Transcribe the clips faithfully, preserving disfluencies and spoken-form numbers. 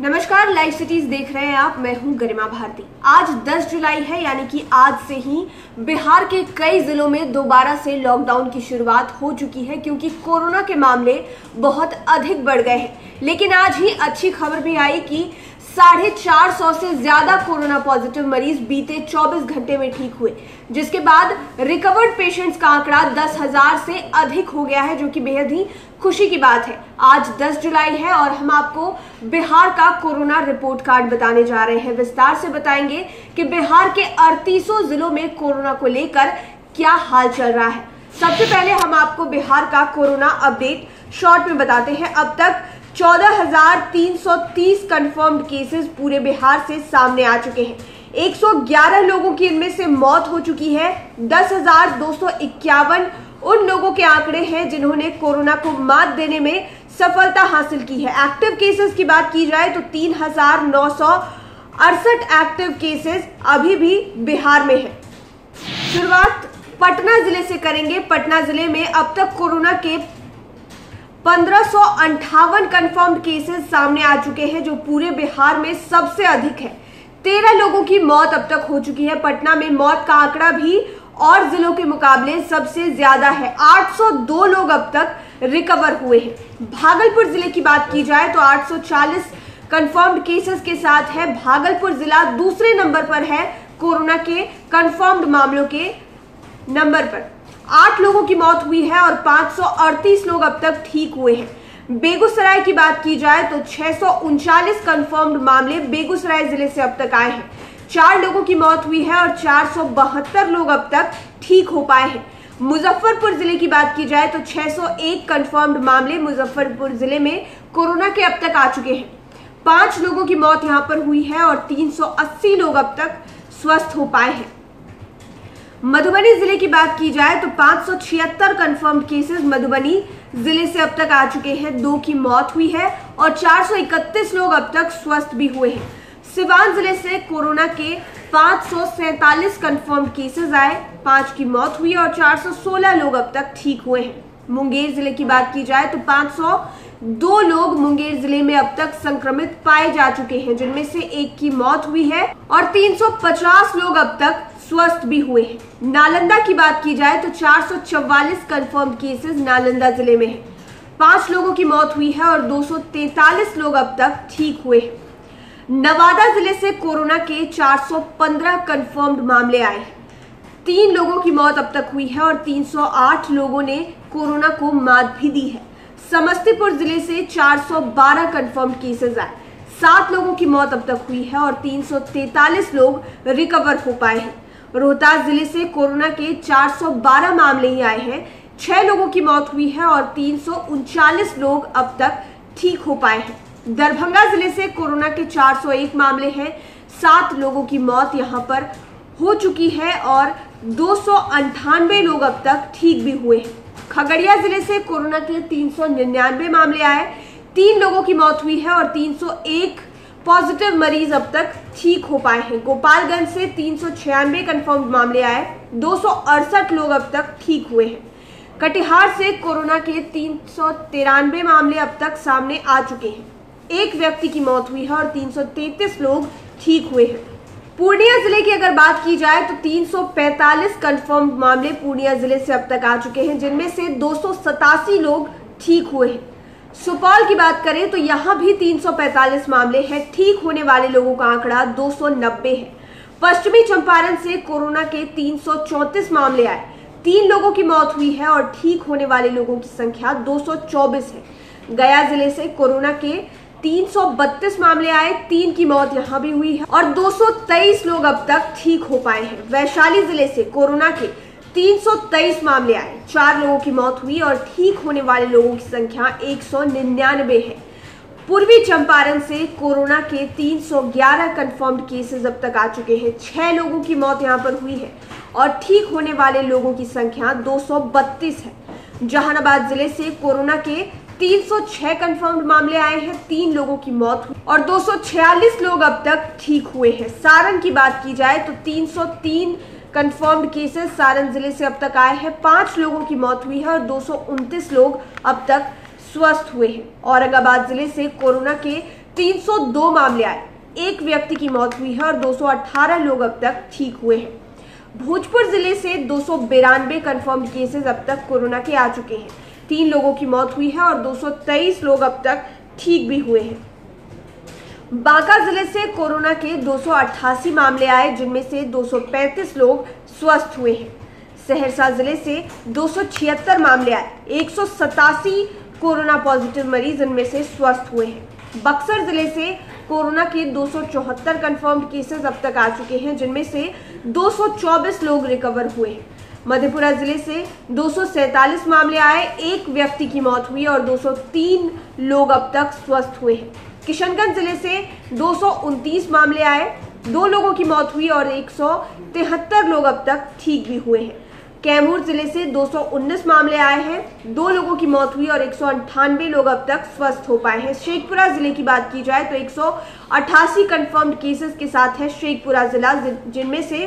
नमस्कार, live cities देख रहे हैं आप। मैं हूं गरिमा भारती। आज दस जुलाई है, यानी कि आज से ही बिहार के कई जिलों में दोबारा से लॉकडाउन की शुरुआत हो चुकी है, क्योंकि कोरोना के मामले बहुत अधिक बढ़ गए हैं। लेकिन आज ही अच्छी खबर भी आई कि साढ़े चार सौ से ज्यादा कोरोना पॉजिटिव मरीज बीते चौबीस घंटे में ठीक हुए, जिसके बाद रिकवर्ड पेशेंट्स का आंकड़ा दस हजार से अधिक हो गया है, जो कि बेहद ही खुशी की बात है। आज दस जुलाई है और हम आपको बिहार का कोरोना रिपोर्ट कार्ड बताने जा रहे हैं। विस्तार से बताएंगे कि बिहार के अड़तीसों जिलों में कोरोना को लेकर क्या हाल चल रहा है। सबसे पहले हम आपको बिहार का कोरोना अपडेट शॉर्ट में बताते हैं। अब तक चौदह हजार तीन सौ तीस कंफर्म्ड केसेस पूरे बिहार से सामने आ चुके हैं। एक सौ ग्यारह लोगों की इनमें से मौत हो चुकी है। दस हजार दो सौ इक्यावन उन लोगों के आंकड़े हैं जिन्होंने कोरोना को मात देने में सफलता हासिल की है। एक्टिव केसेस की बात की जाए तो तीन हजार नौ सौ अड़सठ एक्टिव केसेस अभी भी बिहार में है। शुरुआत पटना जिले से करेंगे। पटना जिले में अब तक कोरोना के पंद्रह सौ अंठावन कंफर्म्ड केसेस सामने आ चुके हैं, जो पूरे बिहार में सबसे अधिक है। तेरह लोगों की मौत अब तक हो चुकी है। पटना में मौत का आंकड़ा भी और जिलों के मुकाबले सबसे ज्यादा है। आठ सौ दो लोग अब तक रिकवर हुए हैं। भागलपुर जिले की बात की जाए तो आठ सौ चालीस कंफर्म्ड केसेस के साथ है। भागलपुर जिला दूसरे नंबर पर है कोरोना के कंफर्म्ड मामलों के नंबर पर। आठ लोगों की मौत हुई है और पांच सौ अड़तीस लोग अब तक ठीक हुए हैं। बेगूसराय की बात की जाए तो छह सौ उनचालीस कंफर्म्ड मामले बेगूसराय जिले से अब तक आए हैं। चार लोगों की मौत हुई है और चार सौ बहत्तर लोग अब तक ठीक हो पाए हैं। मुजफ्फरपुर जिले की बात की जाए तो छह सौ एक कंफर्म्ड मामले मुजफ्फरपुर जिले में कोरोना के अब तक आ चुके हैं। पांच लोगों की मौत यहां पर हुई है और तीन सौ अस्सी लोग अब तक स्वस्थ हो पाए हैं। मधुबनी जिले की बात की जाए तो पांच सौ छिहत्तर कंफर्म्ड केसेस मधुबनी जिले से अब तक आ चुके हैं। दो की मौत हुई है और चार सौ इकतीस लोग अब तक स्वस्थ भी हुए हैं। सिवान जिले से कोरोना के पांच सौ सैतालीस कंफर्म्ड केसेस आए, पांच की मौत हुई और चार सौ सोलह लोग अब तक ठीक हुए हैं। मुंगेर जिले की बात की जाए तो पांच सौ दो लोग मुंगेर जिले में अब तक संक्रमित पाए जा चुके हैं, जिनमें से एक की मौत हुई है और तीन सौ पचास लोग अब तक स्वस्थ भी हुए हैं। नालंदा की बात की जाए तो चार सौ चौवालीस कंफर्म केसेस नालंदा जिले में है। पांच लोगों की मौत हुई है और दो सौ तैंतालीस लोग अब तक ठीक हुए हैं। नवादा जिले से कोरोना के चार सौ पंद्रह कंफर्म्ड मामले आए हैं। तीन लोगों की मौत अब तक हुई है और तीन सौ आठ लोगों ने कोरोना को मात भी दी है। समस्तीपुर जिले से चार सौ बारह कंफर्म्ड केसेस आए। सात लोगों की मौत अब तक हुई है और तीन सौ तैंतालीस लोग रिकवर हो पाए हैं। रोहतास जिले से कोरोना के चार सौ बारह मामले ही आए हैं। छह लोगों की मौत हुई है और तीन सौ उनचालीस लोग अब तक ठीक हो पाए हैं। दरभंगा जिले से कोरोना के चार सौ एक मामले हैं। सात लोगों की मौत यहां पर हो चुकी है और दो सौ अंठानवे लोग अब तक ठीक भी हुए हैं। खगड़िया जिले से कोरोना के तीन सौ निन्यानवे मामले आए। तीन लोगों की मौत हुई है और तीन सौ एक पॉजिटिव मरीज अब तक ठीक हो पाए हैं। गोपालगंज से तीन सौ छियानवे कंफर्म्ड मामले आए। दो सौ अड़सठ लोग अब तक ठीक हुए हैं। कटिहार से कोरोना के तीन सौ तिरानवे मामले अब तक सामने आ चुके हैं। एक व्यक्ति की मौत हुई है और तीन सौ तैंतीस लोग ठीक हुए हैं। पूर्णिया जिले की अगर बात की जाए तो तीन सौ पैंतालीस कंफर्म्ड मामले पूर्णिया जिले से अब तक आ चुके हैं, जिनमें से दो सौ सतासी लोग ठीक हुए हैं। सुपौल की बात करें तो यहां भी तीन सौ पैंतालीस मामले हैं। ठीक होने वाले लोगों का आंकड़ा दो सौ नब्बे है। पश्चिमी चंपारण से कोरोना के तीन सौ चौंतीस मामले आए। तीन लोगों की मौत हुई है और ठीक होने वाले लोगों की संख्या दो सौ चौबीस है। गया जिले से कोरोना के तीन सौ बत्तीस मामले आए। तीन की मौत यहां भी हुई है और दो सौ तेईस लोग अब तक ठीक हो पाए हैं। वैशाली जिले से कोरोना के तीन सौ तेईस मामले आए। चार लोगों की मौत हुई और ठीक होने वाले लोगों की संख्या एक सौ निन्यानवे है। पूर्वी चंपारण से कोरोना के तीन सौ ग्यारह कंफर्म्ड केसेस अब तक आ चुके हैं। छह लोगों की मौत यहां पर हुई है और ठीक होने वाले लोगों की संख्या दो सौ बत्तीस है। जहानाबाद जिले से कोरोना के तीन सौ छह कंफर्म्ड मामले आए हैं। तीन लोगों की मौत हुई और दो सौ छियालीस लोग अब तक ठीक हुए हैं। सारण की बात की जाए तो तीन सौ तीन कंफर्म्ड केसेस सारण जिले से अब तक आए हैं। पांच लोगों की मौत हुई है और दो सौ उनतीस लोग अब तक स्वस्थ हुए हैं। औरंगाबाद जिले से कोरोना के तीन सौ दो मामले आए, एक व्यक्ति की मौत हुई है और दो सौ अठारह लोग अब तक ठीक हुए हैं। भोजपुर जिले से दो सौ बिरानवे कन्फर्म्ड केसेस अब तक कोरोना के आ चुके हैं। तीन लोगों की मौत हुई है और दो सौ तेईस लोग अब तक ठीक भी हुए हैं। बांका जिले से कोरोना के दो सौ अट्ठासी मामले आए, जिनमें से दो सौ पैंतीस लोग स्वस्थ हुए हैं। सहरसा जिले से दो सौ छिहत्तर मामले आए, एक सौ सतासी कोरोना पॉजिटिव मरीज इनमें से स्वस्थ हुए हैं। बक्सर जिले से कोरोना के दो सौ चौहत्तर कन्फर्म्ड केसेस अब तक आ चुके हैं, जिनमें से दो सौ चौबीस लोग रिकवर हुए हैं। मधेपुरा जिले से दो सौ सैंतालीस मामले आए, एक व्यक्ति की मौत हुई और दो सौ तीन लोग अब तक स्वस्थ हुए हैं। किशनगंज जिले से दो सौ उनतीस मामले आए, दो लोगों की मौत हुई और एक सौ तिहत्तर लोग अब तक ठीक भी हुए हैं। कैमूर जिले से दो सौ उन्नीस मामले आए हैं, दो लोगों की मौत हुई और एक सौ अंठानवे लोग अब तक स्वस्थ हो पाए हैं। शेखपुरा जिले की बात की जाए तो एक सौ अट्ठासी कन्फर्म्ड केसेस के साथ है शेखपुरा जिला, जिनमें से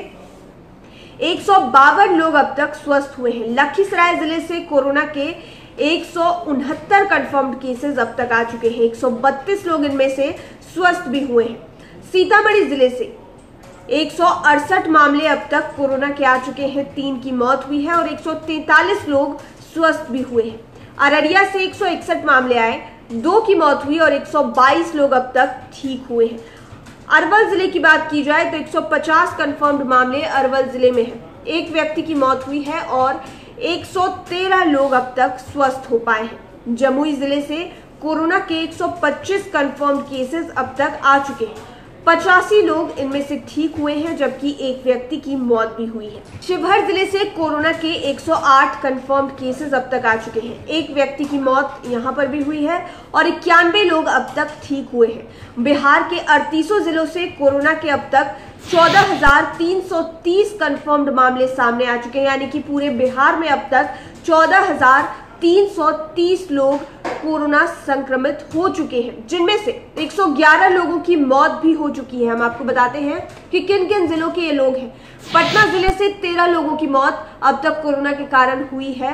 एक सौ बावन लोग अब तक स्वस्थ हुए हैं। लखीसराय जिले से कोरोना के एक सौ उनहत्तर कन्फर्म्ड केसेस अब तक आ चुके हैं, एक सौ बत्तीस लोग इनमें से स्वस्थ भी हुए हैं। सीतामढ़ी जिले से एक सौ अड़सठ मामले अब तक कोरोना के आ चुके हैं, तीन की मौत हुई है और एक सौ तैंतालीस लोग स्वस्थ भी हुए हैं। अररिया से एक सौ इकसठ मामले आए, दो की मौत हुई और एक सौ बाईस लोग अब तक ठीक हुए हैं। अरवल जिले की बात की जाए तो एक सौ पचास कन्फर्म्ड मामले अरवल जिले में हैं, एक व्यक्ति की मौत हुई है और एक सौ तेरह लोग अब तक स्वस्थ हो पाए हैं। जमुई जिले से कोरोना के एक सौ पच्चीस कन्फर्म्ड केसेस अब तक आ चुके हैं, पचासी लोग इनमें से ठीक हुए हैं, जबकि एक व्यक्ति की मौत भी हुई है। शिवहर जिले से कोरोना के एक सौ आठ कन्फर्म्ड केसेस अब तक आ चुके हैं, एक व्यक्ति की मौत यहां पर भी हुई है और इक्यानवे लोग अब तक ठीक हुए हैं। बिहार के अड़तीसों जिलों से कोरोना के अब तक चौदह हजार तीन सौ तीस कन्फर्म्ड मामले सामने आ चुके हैं, यानी कि पूरे बिहार में अब तक चौदह हजार तीन सौ तीस लोग कोरोना संक्रमित हो चुके हैं, जिनमें से एक सौ ग्यारह लोगों की मौत भी हो चुकी है। हम आपको बताते हैं कि किन किन जिलों के ये लोग हैं। पटना जिले से तेरह लोगों की मौत अब तक कोरोना के कारण हुई है।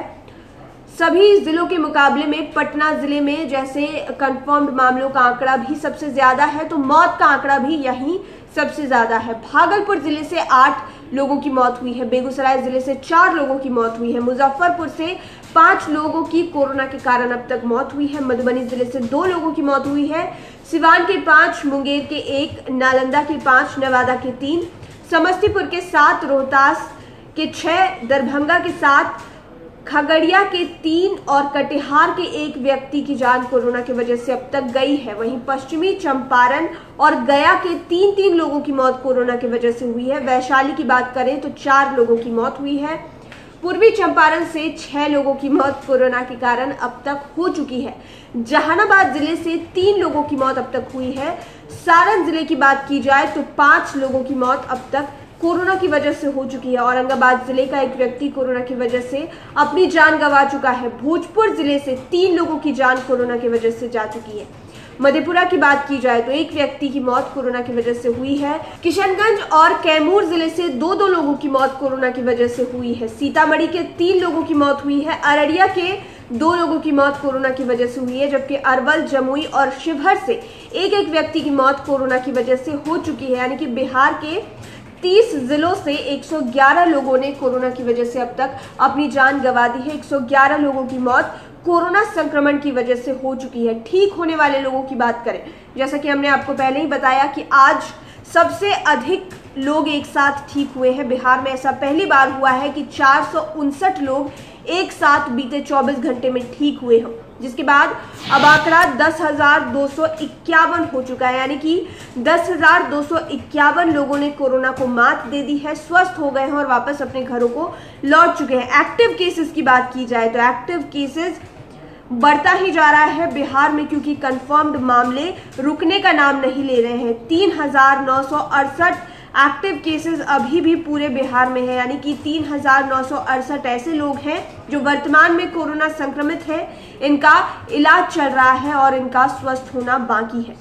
सभी जिलों के मुकाबले में पटना जिले में जैसे कंफर्म्ड मामलों का आंकड़ा भी सबसे ज्यादा है, तो मौत का आंकड़ा भी यहीं सबसे ज्यादा है। भागलपुर जिले से आठ लोगों की मौत हुई है, बेगूसराय जिले से चार लोगों की मौत हुई है, मुजफ्फरपुर से पांच लोगों की कोरोना के कारण अब तक मौत हुई है, मधुबनी जिले से दो लोगों की मौत हुई है, सिवान के पांच, मुंगेर के एक, नालंदा के पांच, नवादा के तीन, समस्तीपुर के सात, रोहतास के छह, दरभंगा के सात, खगड़िया के तीन और कटिहार के एक व्यक्ति की जान कोरोना की वजह से अब तक गई है। वहीं पश्चिमी चंपारण और गया के तीन तीन लोगों की मौत कोरोना की वजह से हुई है। वैशाली की बात करें तो चार लोगों की मौत हुई है। पूर्वी चंपारण से छह लोगों की मौत कोरोना के कारण अब तक हो चुकी है। जहानाबाद जिले से तीन लोगों की मौत अब तक हुई है। सारण जिले की बात की जाए तो पांच लोगों की मौत अब तक कोरोना की वजह से हो चुकी है। औरंगाबाद जिले का एक व्यक्ति कोरोना की वजह से अपनी जान गंवा चुका है। भोजपुर जिले से तीन लोगों की जान कोरोना की वजह से जा चुकी है। मधेपुरा की बात की जाए तो एक व्यक्ति की मौत कोरोना की वजह से हुई है। किशनगंज और कैमूर जिले से दो दो लोगों की मौत कोरोना की वजह से हुई है। सीतामढ़ी के तीन लोगों की मौत हुई है। अररिया के दो लोगों की मौत कोरोना की वजह से हुई है, जबकि अरवल, जमुई और शिवहर से एक एक व्यक्ति की मौत कोरोना की वजह से हो चुकी है। यानी कि बिहार के तीस जिलों से एक सौ ग्यारह लोगों ने कोरोना की वजह से अब तक अपनी जान गंवा दी है। एक सौ ग्यारह लोगों की मौत कोरोना संक्रमण की वजह से हो चुकी है। ठीक होने वाले लोगों की बात करें, जैसा कि हमने आपको पहले ही बताया कि आज सबसे अधिक लोग एक साथ ठीक हुए हैं। बिहार में ऐसा पहली बार हुआ है कि चार सौ उनसठ लोग एक साथ बीते चौबीस घंटे में ठीक हुए हों, जिसके बाद अब आंकड़ा दस हजार दो सौ इक्यावन हो चुका है। यानी कि दस हजार दो सौ इक्यावन लोगों ने कोरोना को मात दे दी है, स्वस्थ हो गए हैं और वापस अपने घरों को लौट चुके हैं। एक्टिव केसेस की बात की जाए तो एक्टिव केसेस बढ़ता ही जा रहा है बिहार में, क्योंकि कंफर्म्ड मामले रुकने का नाम नहीं ले रहे हैं। तीन हजार नौ सौ अड़सठ एक्टिव केसेस अभी भी पूरे बिहार में है। यानी कि तीन हजार नौ सौ अड़सठ ऐसे लोग हैं जो वर्तमान में कोरोना संक्रमित हैं, इनका इलाज चल रहा है और इनका स्वस्थ होना बाकी है।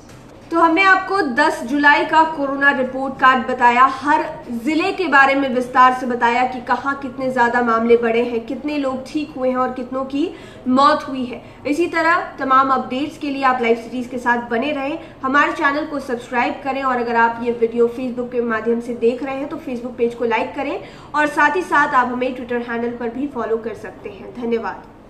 तो हमने आपको दस जुलाई का कोरोना रिपोर्ट कार्ड बताया, हर जिले के बारे में विस्तार से बताया कि कहाँ कितने ज्यादा मामले बढ़े हैं, कितने लोग ठीक हुए हैं और कितनों की मौत हुई है। इसी तरह तमाम अपडेट्स के लिए आप लाइव सीरीज के साथ बने रहें, हमारे चैनल को सब्सक्राइब करें और अगर आप ये वीडियो फेसबुक के माध्यम से देख रहे हैं तो फेसबुक पेज को लाइक करें और साथ ही साथ आप हमें ट्विटर हैंडल पर भी फॉलो कर सकते हैं। धन्यवाद।